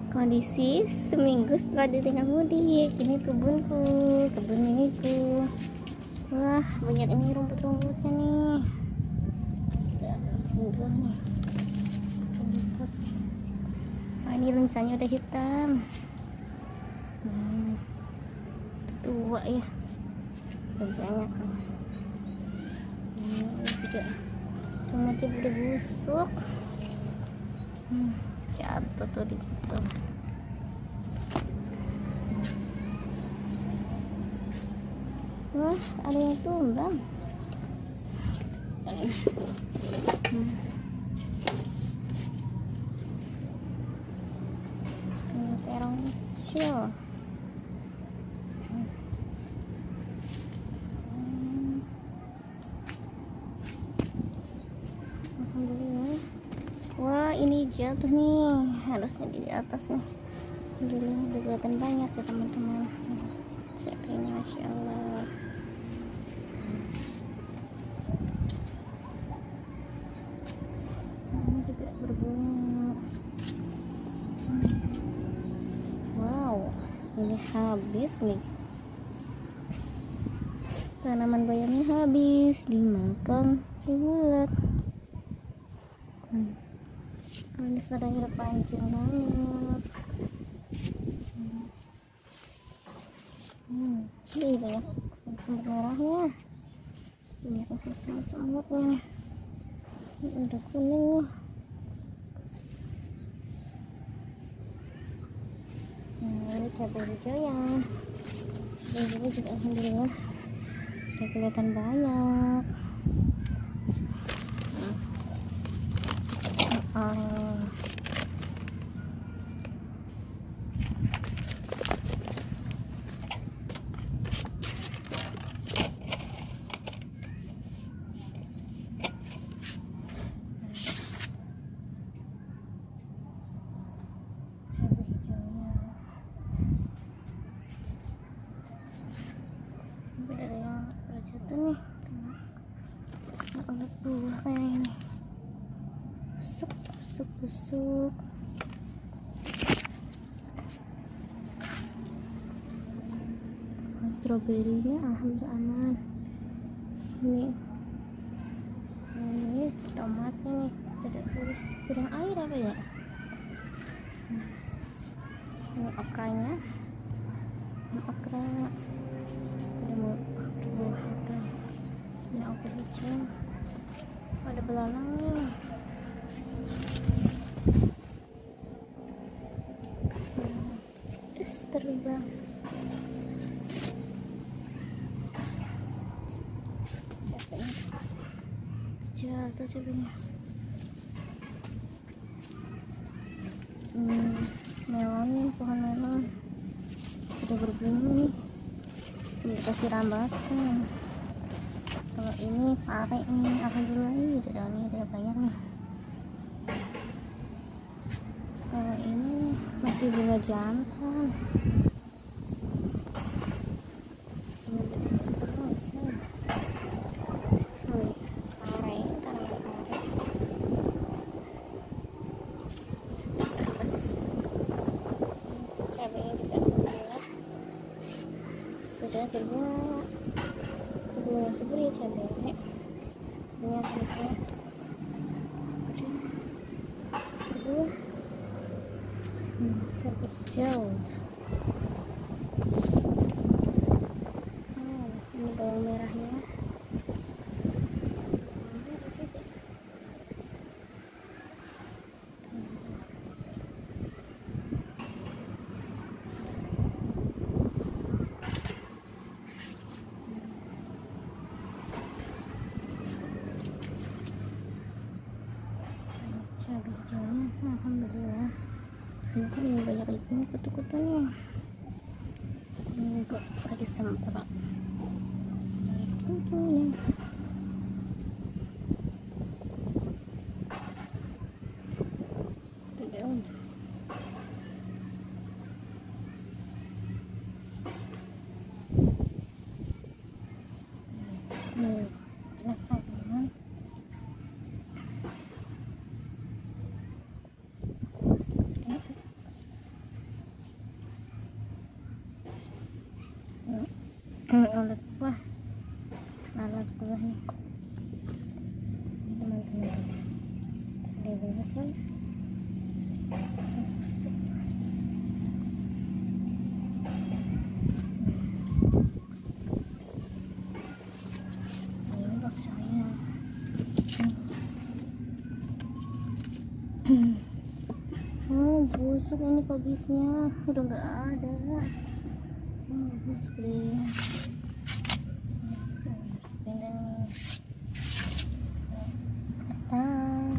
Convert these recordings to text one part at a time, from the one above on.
Kondisi seminggu setelah ditinggal mudik. Ini kebun miniku. Wah, banyak ini rumput-rumputnya nih. Tinggal nih rumput. Wah, ini lencanya udah hitam. Udah tua ya, udah banyak nih. Ini juga tomatnya udah busuk. Jatuh tuh di situ. Wah, ada yang tumbang. Terong kecil. Alhamdulillah. Wah, ini jatuh nih, harusnya di atas nih. Alhamdulillah, udah kelihatan banyak ya teman-teman. Siapa ini, masya Allah. Ini juga berbunga. Wow, ini habis nih. Tanaman bayamnya habis dimakan ulat. Ini sedang panjang banget. Ini banyak semut merahnya. Ini semut-semutnya. Ini udah kuning nih. Ini cabai hijau yang ini juga alhamdulillah udah kelihatan banyak. Cabai hijaunya ada yang jatuh nih, anak buah kayak ini, busuk. Stroberinya alhamdulillah aman. Ini tomatnya nih ada kurang air apa ya. Ini okranya, okra ada buah okra. Ini okra hijau, ada belalang nih. Terus terbang. Jatuh cabenya. Melon nih, pohon melon sudah berbunga nih, kita siramkan. Kalau ini pare nih, alhamdulillah ini udah daunnya udah banyak nih. Kalau ini masih bunga jantan. Cabainya juga alhamdulillah sudah berbunga subur ya cabainya. Bunga cabai hijau. Ini bawang merahnya. Cabai hijaunya alhamdulillah ini banyak ibu kutu-kutunya. Seminggu lagi semprot kutunya. Rasanya ulet buah, lalat buah nih teman-teman, sedih banget kan. Ini bak saya. Oh, busuk ini kubisnya, udah nggak ada. Oh, busuk deh. Harus pindah nih. Ketang.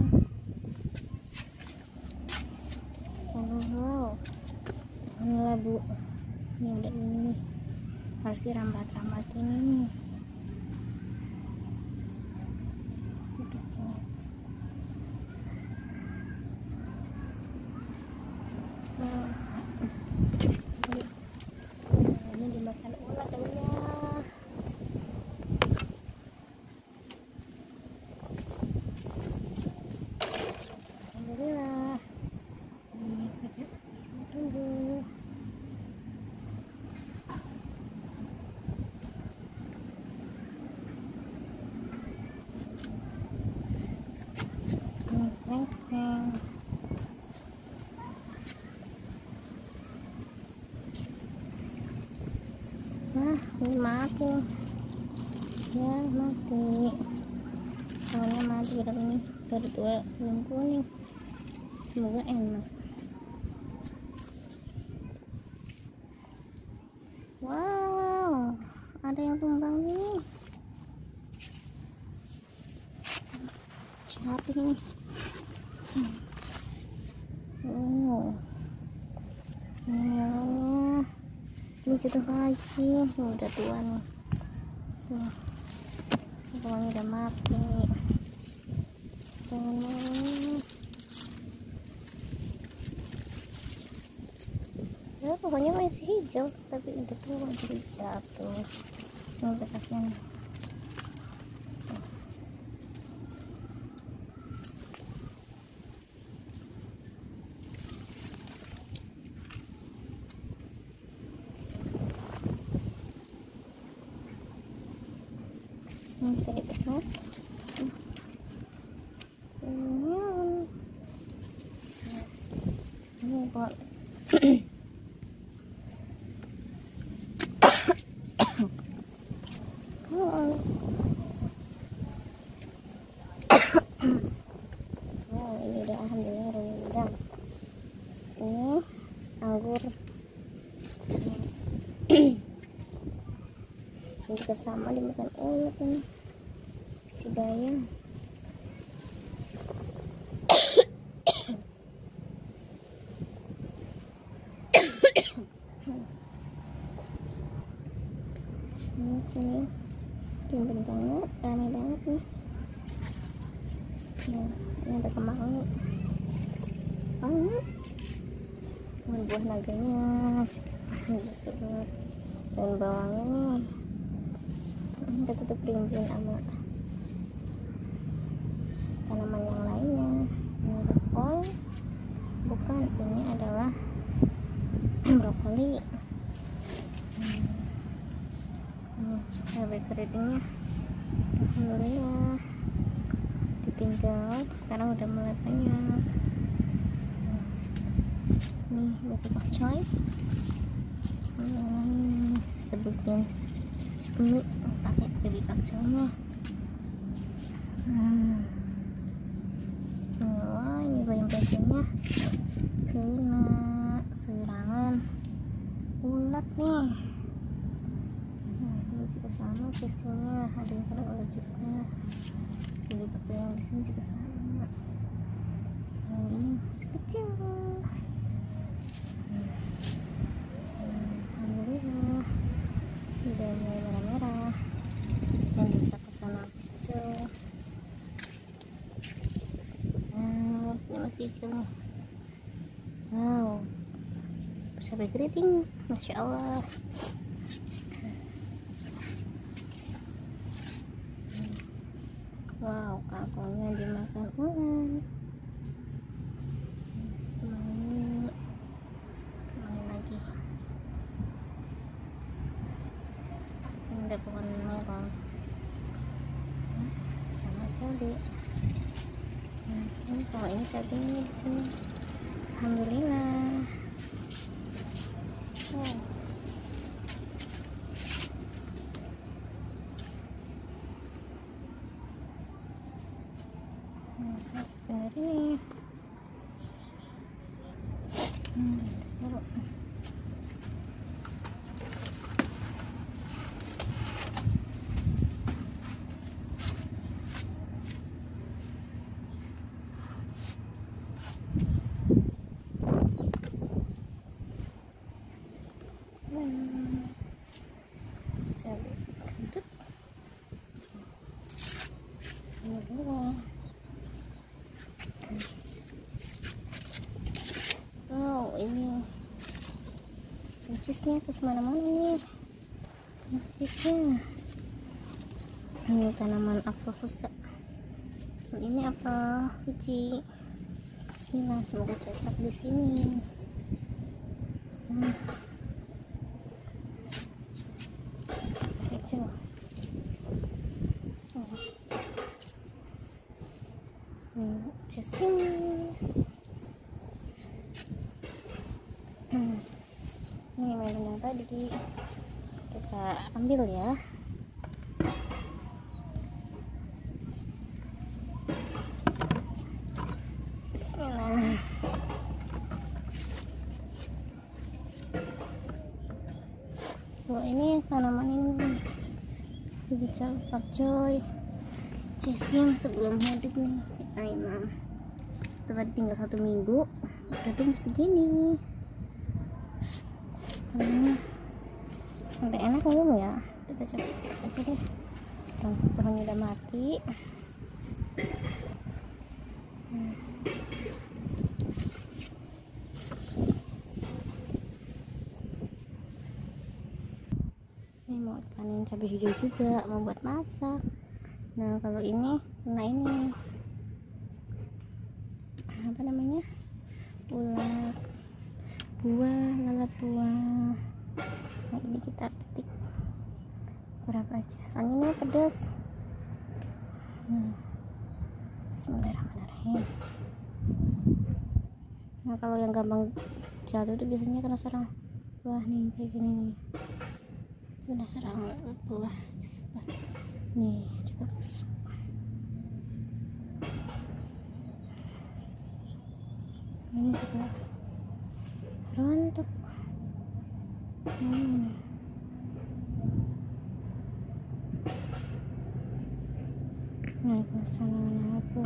Wow. Inilah bu. Ini ada ini. Harus dirambat-rambat ini. Ini dimakan ulat temennya. Alhamdulillah. Ini kita tunggu. Neng. Nah, ini mati ya, mati soalnya mati udah ini baru tua belum kuning, semoga enak. Wow, ada yang tumbang nih, mati nih. Oh, ini melonnya ini jatuh lagi, udah tua nih tuh, pokoknya udah mati. Jangan mau ya, pokoknya masih hijau tapi udah tua jadi jatuh. Ini bekasnya nih. Ini bisa dibekas. Ini kok ini udah, alhamdulillah udah. Ini anggur. Ini juga sama dimakan ulat ini, si bayam. Ini sini tumben banget, rame banget nih. Nah, ini ada kemangi banget. Buah naganya busuk banget, dan bawangnya nih kita tutup rimbun sama tanaman yang lainnya. Ini ada kol, bukan, ini adalah brokoli. Cabai keritingnya alhamdulillah ditinggal, sekarang udah mulai banyak. Nih baby pakcoy, sebutin mie pakai baby pakcoynya. Wah, ini bayam-bayamnya kena serangan ulat nih. Ini juga sama case-nya, ada yang kena ulat juga. Baby pakcoy yang di sini juga sama. Ini masih kecil. Alhamdulillah udah mulai merah-merah, dan kita kesana masih hijau. Nah, sini masih hijau nih. Wow, cabai keriting, masya Allah. Wow, kangkungnya dimakan ulat. gede. Kalau ini settingnya di sini, alhamdulillah. Harus bener ini. Wow, ini cheese-nya ke mana-mana ini. Cheese-nya. Ini tanaman aquafusa. Ini apa? Fuji. Bismillah, semoga cocok di sini. Kecil. Cheese-nya. Ini mainan yang tadi kita ambil ya. Bismillah. Kalau ini tanaman ini bisa pakcoy cesim sebelum mudik nih. Imam tepat tinggal 1 minggu udah tumbuh segini. Sampai enak belum ya, kita coba aja deh. Pohonnya udah mati. Ini mau panen cabai hijau juga, mau buat masak. Nah kalau ini kena ini apa namanya, ulat buah, lalat buah. Nah ini kita petik berapa aja, soalnya ini pedas. Bismillahirrahmanirrahim. Nah kalau yang gampang jatuh itu biasanya kena serang buah nih, kayak gini nih, kena serang buah nih juga busuk. Ini juga rontok. Nah, masalah aku.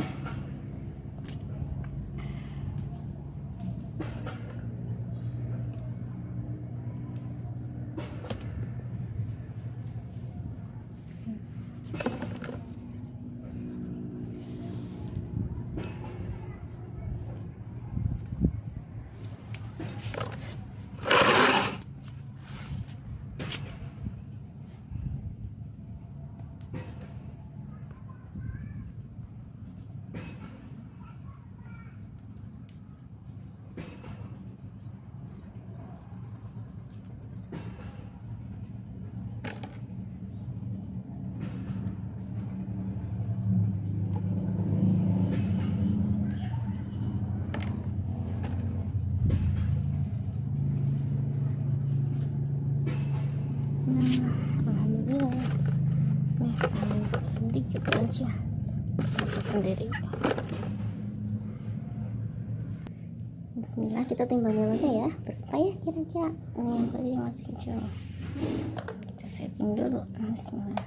Alhamdulillah nih, sedikit aja sendiri. Bismillah, kita timbang dulu ya, berapa ya kira-kira. Ini yang tadi masih kecil, kita setting dulu. Bismillah.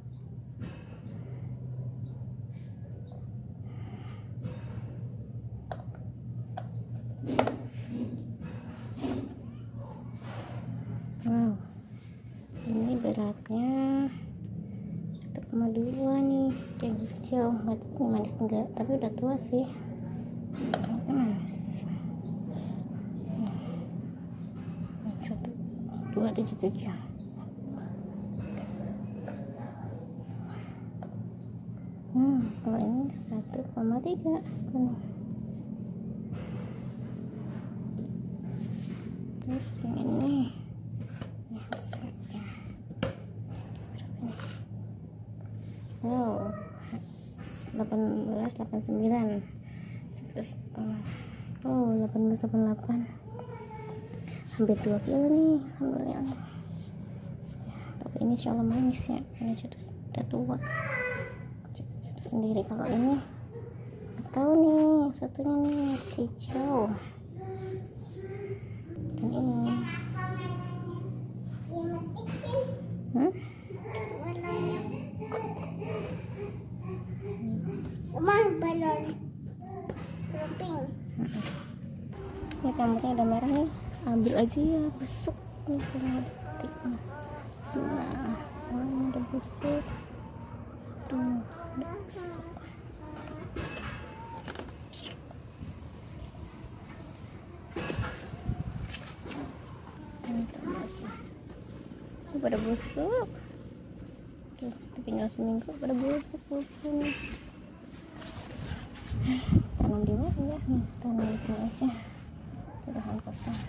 Wow, ini beratnya 1,2 nih, kayak hijau, nggak tahu manis enggak, tapi udah tua sih. Semoga manis. 1277. Kalau ini 1,3 kan. Terus yang ini wow, 1889. Terus 1888, hampir 2 kilo nih, alhamdulillah. Tapi ini insyaallah manis ya, ini sudah tua sudah sendiri. Kalau ini tahu nih, yang satunya nih hijau, dan ini balon pink. Ini rambutnya udah merah nih, ambil aja ya, busuk nih kalau detik. Udah busuk tuh, udah busuk. Pada busuk tuh, tinggal seminggu pada busuk nih. Tanam di mana ya? Tanam di sini aja, di lahan kosong.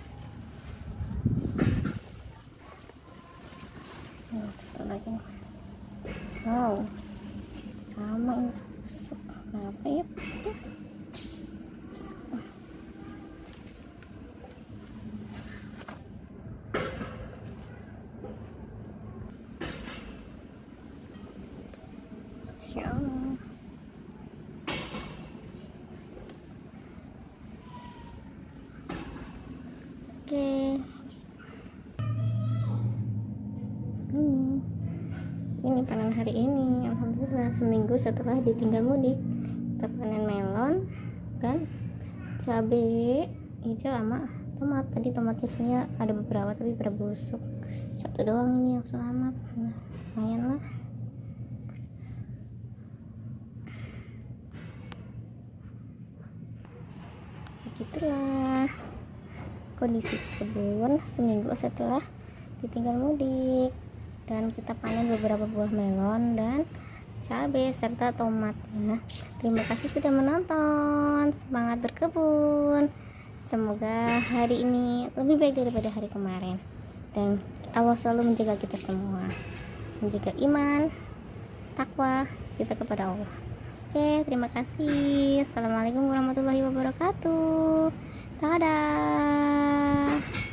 Satu lagi nih. Wow, sama ini busuk. Kenapa ya busuknya? Busuk. Insyaallah. Oke. Ini panen hari ini, alhamdulillah, seminggu setelah ditinggal mudik. Kita panen melon dan cabai hijau sama tomat. Tadi tomatnya sebenarnya ada beberapa tapi pada busuk, satu doang ini yang selamat. Nah, lumayan lah. Begitulah kondisi kebun seminggu setelah ditinggal mudik, dan kita panen beberapa buah melon dan cabai serta tomat ya. Terima kasih sudah menonton, semangat berkebun, semoga hari ini lebih baik daripada hari kemarin, dan Allah selalu menjaga kita semua, menjaga iman takwa kita kepada Allah. Oke, terima kasih. Assalamualaikum warahmatullahi wabarakatuh. Dadah.